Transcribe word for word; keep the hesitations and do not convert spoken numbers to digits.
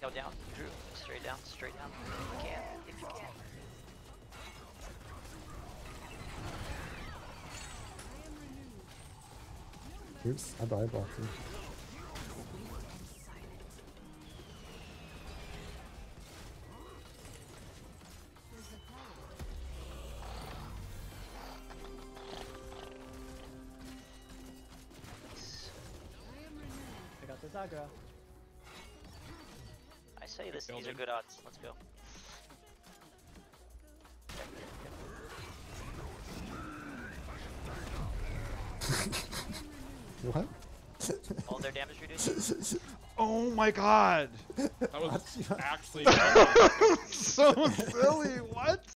Go down, Drew. Straight down, straight down. If you can, if you can. Oops, I died blocking. I got this aggro. I say this, these are good odds. Let's go. What? All their damage reduced. Oh my god! That was actually So silly, what?